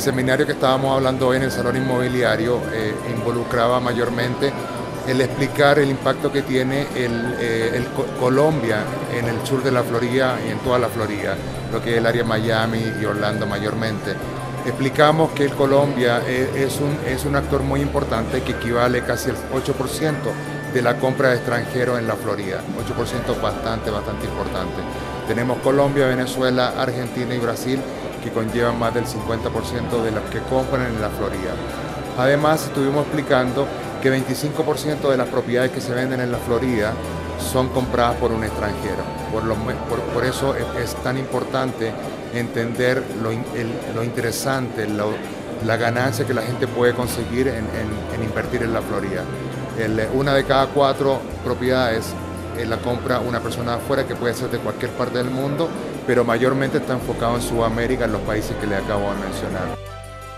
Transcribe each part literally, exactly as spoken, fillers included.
seminario que estábamos hablando hoy en el Salón Inmobiliario eh, involucraba mayormente el explicar el impacto que tiene el, eh, el Colombia en el sur de la Florida y en toda la Florida, lo que es el área Miami y Orlando mayormente. Explicamos que el Colombia es un, es un actor muy importante que equivale casi al ocho por ciento de la compra de extranjeros en la Florida, ocho por ciento bastante, bastante importante. Tenemos Colombia, Venezuela, Argentina y Brasil que conllevan más del cincuenta por ciento de los que compran en la Florida. Además, estuvimos explicando que veinticinco por ciento de las propiedades que se venden en la Florida son compradas por un extranjero. Por, lo, por, por eso es, es tan importante entender lo, el, lo interesante, lo, la ganancia que la gente puede conseguir en, en, en invertir en la Florida. El, una de cada cuatro propiedades eh, la compra una persona de afuera, que puede ser de cualquier parte del mundo, pero mayormente está enfocado en Sudamérica, en los países que le acabo de mencionar.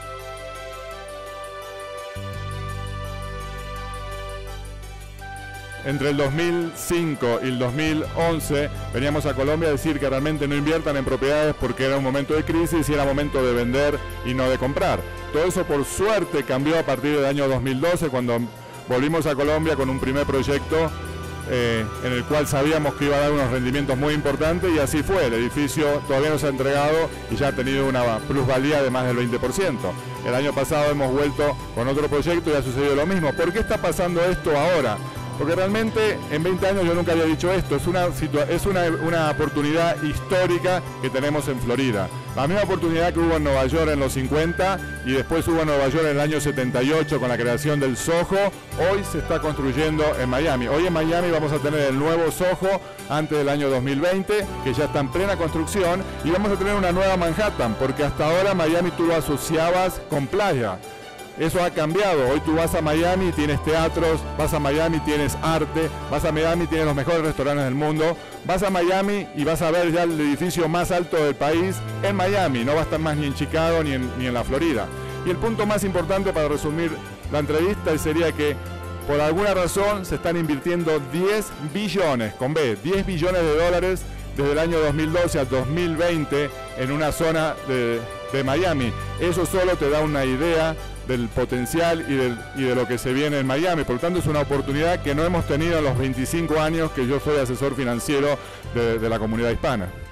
Entre el dos mil cinco y el dos mil once veníamos a Colombia a decir que realmente no inviertan en propiedades porque era un momento de crisis y era momento de vender y no de comprar. Todo eso por suerte cambió a partir del año dos mil doce, cuando volvimos a Colombia con un primer proyecto eh, en el cual sabíamos que iba a dar unos rendimientos muy importantes, y así fue. El edificio todavía no se ha entregado y ya ha tenido una plusvalía de más del veinte por ciento. El año pasado hemos vuelto con otro proyecto y ha sucedido lo mismo. ¿Por qué está pasando esto ahora? Porque realmente en veinte años yo nunca había dicho esto. Es una, es una, una oportunidad histórica que tenemos en Florida. La misma oportunidad que hubo en Nueva York en los cincuenta y después hubo en Nueva York en el año setenta y ocho con la creación del Soho, hoy se está construyendo en Miami. Hoy en Miami vamos a tener el nuevo Soho antes del año dos mil veinte, que ya está en plena construcción, y vamos a tener una nueva Manhattan, porque hasta ahora Miami tú lo asociabas con playa. Eso ha cambiado. Hoy tú vas a Miami y tienes teatros, vas a Miami y tienes arte, vas a Miami y tienes los mejores restaurantes del mundo, vas a Miami y vas a ver ya el edificio más alto del país en Miami, no va a estar más ni en Chicago ni en, ni en la Florida. Y el punto más importante para resumir la entrevista sería que por alguna razón se están invirtiendo diez billones, con B, diez billones de dólares desde el año dos mil doce al dos mil veinte en una zona de, de Miami. Eso solo te da una idea del potencial y, del, y de lo que se viene en Miami. Por lo tanto, es una oportunidad que no hemos tenido en los veinticinco años que yo soy asesor financiero de, de la comunidad hispana.